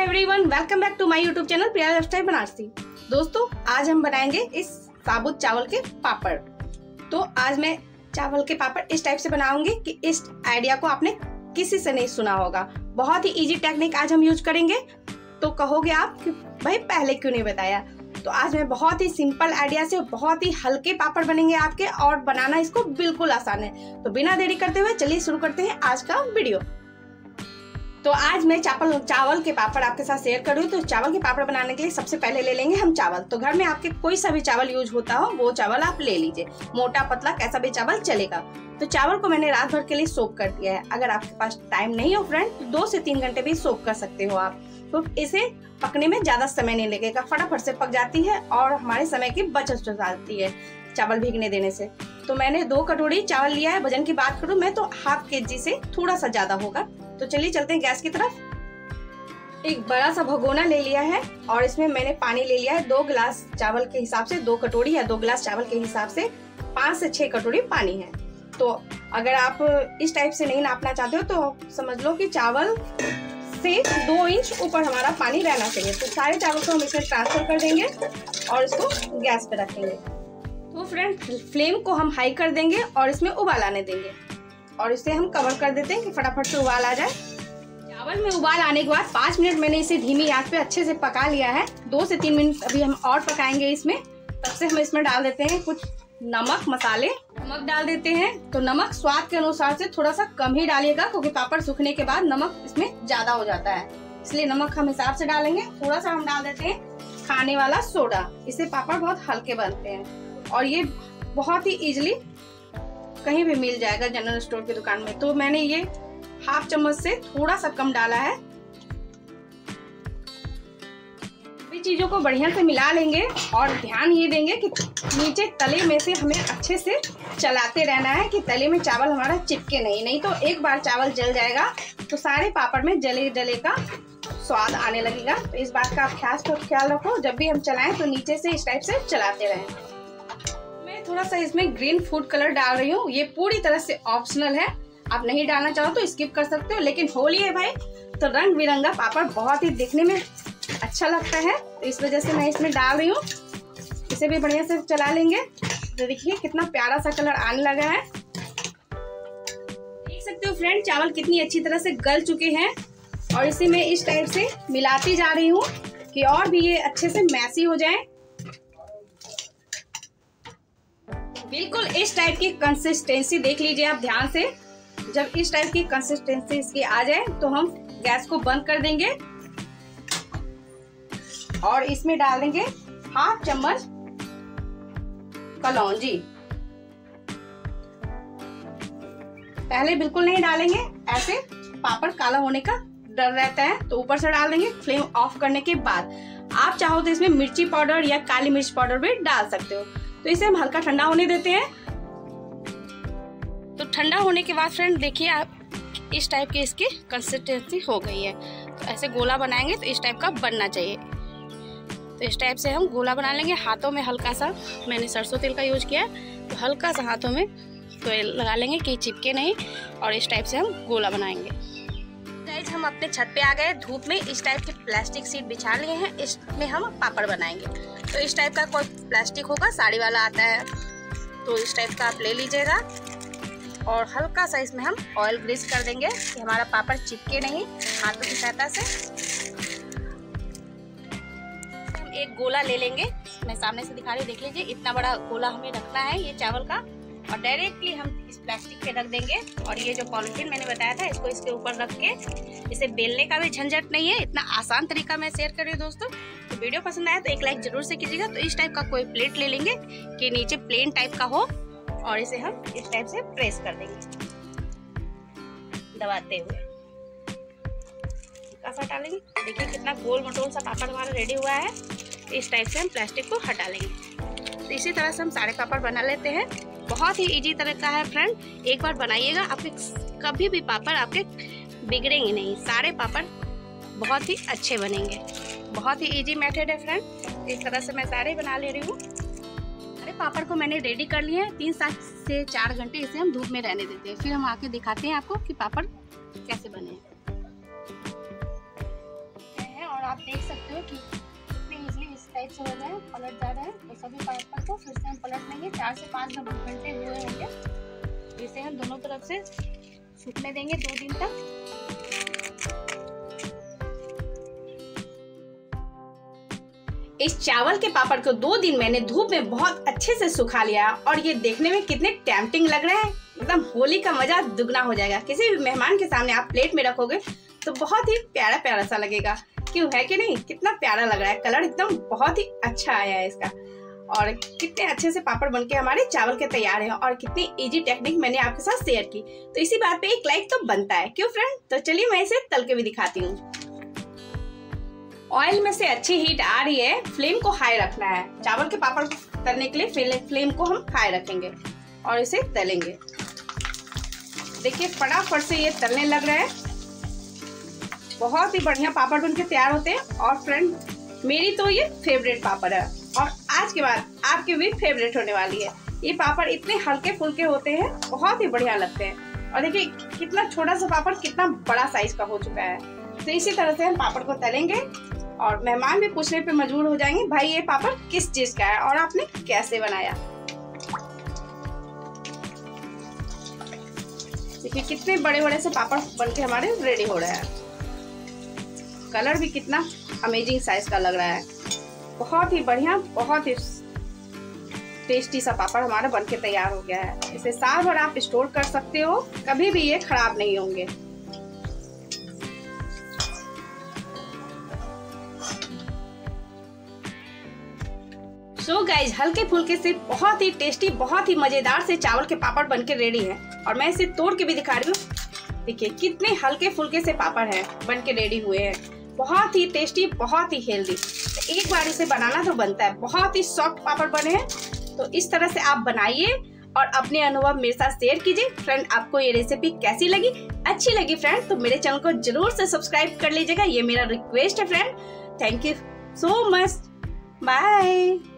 Everyone, welcome back to my YouTube channel Priya lifestyle Banarasi. दोस्तों, आज हम बनाएंगे इस साबुत चावल के पापड़। तो आज मैं चावल के पापड़ इस टाइप से बनाऊंगी कि इस आइडिया को आपने किसी से नहीं सुना होगा। बहुत ही इजी टेक्निक आज हम यूज करेंगे। तो कहोगे आप कि भाई पहले क्यों नहीं बताया। तो आज मैं बहुत ही सिंपल आइडिया से बहुत ही हल्के पापड़ बनेंगे आपके, और बनाना इसको बिल्कुल आसान है। तो बिना देरी करते हुए चलिए शुरू करते हैं आज का वीडियो। तो आज मैं चावल के पापड़ आपके साथ शेयर कर रही हूँ। तो चावल के पापड़ बनाने के लिए सबसे पहले ले लेंगे हम चावल। तो घर में आपके कोई सा भी चावल यूज होता हो वो चावल आप ले लीजिए, मोटा पतला कैसा भी चावल चलेगा। तो चावल को मैंने रात भर के लिए सोक कर दिया है। अगर आपके पास टाइम नहीं हो फ्रेंड, तो 2 से 3 घंटे भी सोक कर सकते हो आप। तो इसे पकने में ज्यादा समय नहीं लगेगा, फटाफट से पक जाती है और हमारे समय की बचत हो जाती है चावल भीगने देने से। तो मैंने 2 कटोरी चावल लिया है। वजन की बात करूं मैं तो ½ kg से थोड़ा सा ज्यादा होगा। तो चलिए चलते हैं गैस की तरफ। एक बड़ा सा भगोना ले लिया है और इसमें मैंने पानी ले लिया है 2 गिलास चावल के हिसाब से। 2 कटोरी या 2 गिलास चावल के हिसाब से 5 से 6 कटोरी पानी है। तो अगर आप इस टाइप से नहीं नापना चाहते हो तो समझ लो कि चावल से 2 इंच ऊपर हमारा पानी रहना चाहिए। तो सारे चावल को हम इसमें ट्रांसफर कर देंगे और इसको गैस पे रखेंगे। तो फ्रेंड, फ्लेम को हम हाई कर देंगे और इसमें उबाल आने देंगे और इसे हम कवर कर देते हैं कि फटाफट से उबाल आ जाए। चावल में उबाल आने के बाद 5 मिनट मैंने इसे धीमी आंच पे अच्छे से पका लिया है। 2 से 3 मिनट अभी हम और पकाएंगे इसमें। तब से हम इसमें डाल देते हैं कुछ नमक मसाले। नमक डाल देते हैं। तो नमक स्वाद के अनुसार से थोड़ा सा कम ही डालिएगा, क्योंकि पापड़ सूखने के बाद नमक इसमें ज्यादा हो जाता है, इसलिए नमक हम हिसाब से डालेंगे। थोड़ा सा हम डाल देते हैं खाने वाला सोडा। इससे पापड़ बहुत हल्के बनते हैं और ये बहुत ही इजीली कहीं भी मिल जाएगा जनरल स्टोर की दुकान में। तो मैंने ये ½ चम्मच से थोड़ा सा कम डाला है। सभी चीजों को बढ़िया से मिला लेंगे और ध्यान ये देंगे कि नीचे तले में से हमें अच्छे से चलाते रहना है कि तले में चावल हमारा चिपके नहीं तो एक बार चावल जल जाएगा तो सारे पापड़ में जले का स्वाद आने लगेगा। तो इस बात का आप ख्याल रखो, जब भी हम चलाएं तो नीचे से इस टाइप से चलाते रहें। मैं थोड़ा सा इसमें ग्रीन फूड कलर डाल रही हूँ। ये पूरी तरह से ऑप्शनल है, आप नहीं डालना चाहो तो स्किप कर सकते हो। लेकिन होली है भाई, तो रंग बिरंगा पापड़ बहुत ही दिखने में अच्छा लगता है, तो इस वजह से मैं इसमें डाल रही हूँ। इसे भी बढ़िया से चला लेंगे। तो देखिए कितना प्यारा सा कलर आने लगा है। देख सकते हो फ्रेंड, चावल कितनी अच्छी तरह से गल चुके हैं और इसे मैं इस टाइप से मिलाती जा रही हूँ कि और भी ये अच्छे से मैसी हो जाए। बिल्कुल इस टाइप की कंसिस्टेंसी देख लीजिए आप ध्यान से। जब इस टाइप की कंसिस्टेंसी इसकी आ जाए तो हम गैस को बंद कर देंगे और इसमें डाल देंगे ½ चम्मच कलौंजी। पहले बिल्कुल नहीं डालेंगे, ऐसे पापड़ काला होने का डर रहता है, तो ऊपर से डाल देंगे फ्लेम ऑफ करने के बाद। आप चाहो तो इसमें मिर्ची पाउडर या काली मिर्च पाउडर भी डाल सकते हो। तो इसे हम हल्का ठंडा होने देते हैं। तो ठंडा होने के बाद फ्रेंड देखिए आप इस टाइप की इसकी कंसिस्टेंसी हो गई है। तो ऐसे गोला बनाएंगे तो इस टाइप का बनना चाहिए। तो इस टाइप से हम गोला बना लेंगे। हाथों में हल्का सा, मैंने सरसों तेल का यूज किया है, तो हल्का सा हाथों में तो लगा लेंगे कि चिपके नहीं, और इस टाइप से हम गोला बनाएंगे। गाइस, हम अपने छत पे आ गए धूप में। इस टाइप की प्लास्टिक शीट बिछा लिए हैं, इसमें हम पापड़ बनाएंगे। तो इस टाइप का कोई प्लास्टिक होगा, साड़ी वाला आता है, तो इस टाइप का आप ले लीजिएगा और हल्का सा इसमें हम ऑयल ग्रीस कर देंगे कि हमारा पापड़ चिपके नहीं हाथों की सहायता से। हम एक गोला ले लेंगे, मैं सामने से दिखा रही हूँ, देख लीजिए इतना बड़ा गोला हमें रखना है ये चावल का, और डायरेक्टली हम इस प्लास्टिक पे रख देंगे। और ये जो पॉलिथीन मैंने बताया था इसको इसके ऊपर रख के, इसे बेलने का भी झंझट नहीं है। इतना आसान तरीका मैं शेयर कर रही हूँ दोस्तों। तो वीडियो पसंद आया तो एक लाइक जरूर से कीजिएगा। तो इस टाइप का कोई प्लेट ले लेंगे कि नीचे प्लेन टाइप का हो, और इसे हम इस टाइप से प्रेस कर देंगे दबाते हुए। ऐसा डालेंगे, देखिए कितना गोल मटोल सा पापड़ हमारा रेडी हुआ है। इस टाइप से हम प्लास्टिक को हटा लेंगे। तो इसी तरह से हम सारे पापड़ बना लेते हैं। बहुत ही इजी तरीका है फ्रेंड, एक बार बनाइएगा, आपके कभी भी पापड़ आपके बिगड़ेंगे नहीं। सारे पापड़ बहुत ही अच्छे बनेंगे। बहुत ही इजी मेथड है फ्रेंड। इस तरह से मैं सारे बना ले रही हूँ। सारे पापड़ को मैंने रेडी कर लिए हैं। 3 से 4 घंटे इसे हम धूप में रहने देते हैं, फिर हम आके दिखाते हैं आपको कि पापड़ कैसे बने हैं। और आप देख सकते हो कि कितने इजीली इस टाइप से हो रहे हैं, पलट जा रहे हैं। तो सभी पापड़ को फिर से हम पलट लेंगे। 4 से 5 घंटे हुए होंगे। इसे हम दोनों तरफ से सूखने देंगे 2 दिन तक। इस चावल के पापड़ को 2 दिन मैंने धूप में बहुत अच्छे से सुखा लिया और ये देखने में कितने टेम्पटिंग लग रहे हैं। एकदम होली का मजा दुगना हो जाएगा। किसी भी मेहमान के सामने आप प्लेट में रखोगे तो बहुत ही प्यारा प्यारा सा लगेगा, क्यों है कि नहीं? कितना प्यारा लग रहा है, कलर एकदम बहुत ही अच्छा आया है इसका। और कितने अच्छे से पापड़ बनके हमारे चावल के तैयार हैं और कितनी इजी टेक्निक मैंने आपके साथ शेयर की। तो इसी बात पे एक लाइक तो बनता है, क्यों फ्रेंड? तो चलिए मैं इसे तल के भी दिखाती हूँ। ऑयल में से अच्छी हीट आ रही है, फ्लेम को हाई रखना है। चावल के पापड़ तलने के लिए फ्लेम को हम हाई रखेंगे और इसे तलेंगे। देखिए फटाफट से ये तलने लग रहा है। बहुत ही बढ़िया पापड़ बनके तैयार होते हैं। और फ्रेंड मेरी तो ये फेवरेट पापड़ है और आज के बाद आपकी भी फेवरेट होने वाली है। ये पापड़ इतने हल्के फुल्के होते हैं, बहुत ही बढ़िया लगते हैं। और देखिए कितना छोटा सा पापड़ कितना बड़ा साइज का हो चुका है। तो इसी तरह से हम पापड़ को तलेंगे और मेहमान भी पूछने पे मजबूर हो जाएंगे, भाई ये पापड़ किस चीज का है और आपने कैसे बनाया। देखिए कितने बड़े बड़े से पापड़ बनके हमारे रेडी हो रहे हैं। कलर भी कितना अमेजिंग साइज का लग रहा है। बहुत ही बढ़िया, बहुत ही टेस्टी सा पापड़ हमारा बनके तैयार हो गया है। इसे साल भर आप स्टोर कर सकते हो, कभी भी ये खराब नहीं होंगे। सो गाइज हल्के फुल्के से बहुत ही टेस्टी, बहुत ही मजेदार से चावल के पापड़ बनके रेडी हैं। और मैं इसे तोड़ के भी दिखा रही हूँ। देखिए कितने हल्के फुल्के से पापड़ हैं, बनके रेडी हुए हैं। बहुत ही टेस्टी, बहुत ही हेल्दी। तो एक बार इसे बनाना तो बनता है। बहुत ही सॉफ्ट पापड़ बने हैं। तो इस तरह से आप बनाइए और अपने अनुभव मेरे साथ शेयर कीजिए। फ्रेंड आपको ये रेसिपी कैसी लगी? अच्छी लगी फ्रेंड तो मेरे चैनल को जरूर से सब्सक्राइब कर लीजिएगा, ये मेरा रिक्वेस्ट है friend. Thank you so much, bye.